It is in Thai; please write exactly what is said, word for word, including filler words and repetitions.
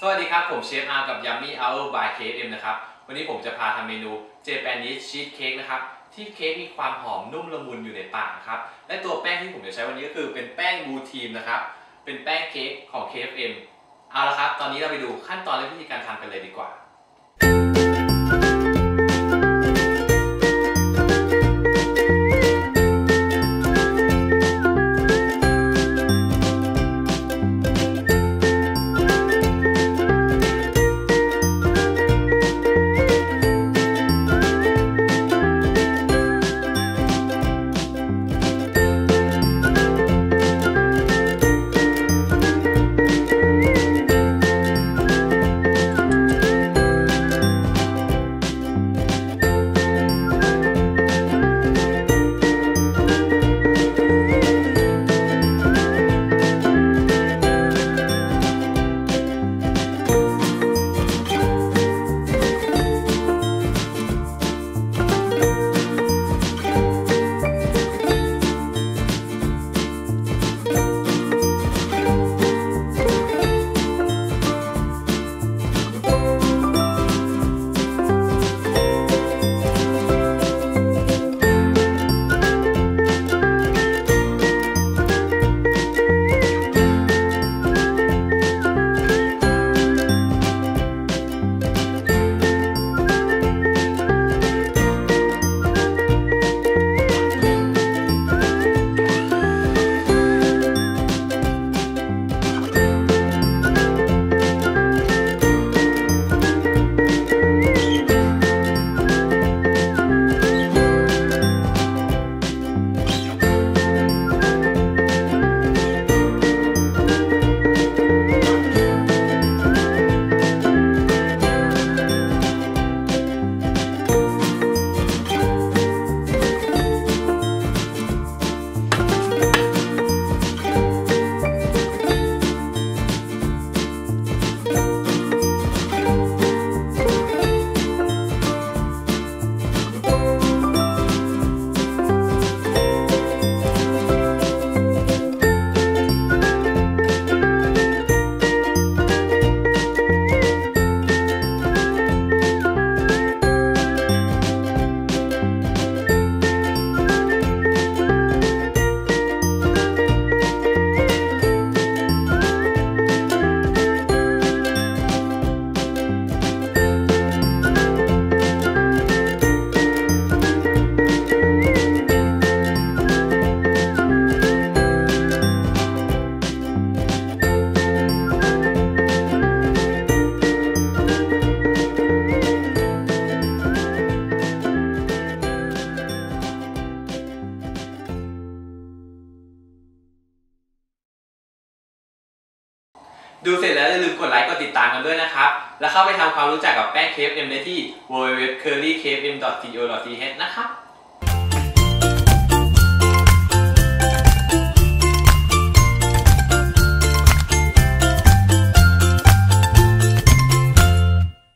วัสดีครับผมเชฟอาร์กับยัมมี่เอาท์บาย เค เอฟ เอ็ม นะครับวันนี้ผมจะพาทำเมนูเจแปนิสชีสเค้กนะครับที่เค้กมีความหอมนุ่มละมุนอยู่ในปากนะครับและตัวแป้งที่ผมจะใช้วันนี้ก็คือเป็นแป้งบลูทีนนะครับเป็นแป้งเค้กของ เค เอฟ เอ็ม เอาละครับตอนนี้เราไปดูขั้นตอนและวิธีการทำกันเลยดีกว่าดูเสร็จแล้วอย่าลืมกดไลค์กดติดตามกันด้วยนะครับแล้วเข้าไปทำความรู้จักกับแป้ง เค เอฟ เอ็ม ได้ที่ ดับเบิลยู ดับเบิลยู ดับเบิลยู ดอท เค เอฟ เอ็ม ดอท ซี โอ ดอท ที เอช นะครับ